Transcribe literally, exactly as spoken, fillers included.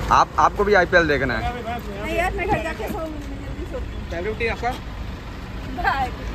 आप आपको भी आईपीएल देखना है? नहीं यार, मैं घर जाके सोऊंगी, मैं जल्दी सोती हूँ। फेवरेट टीम आपका?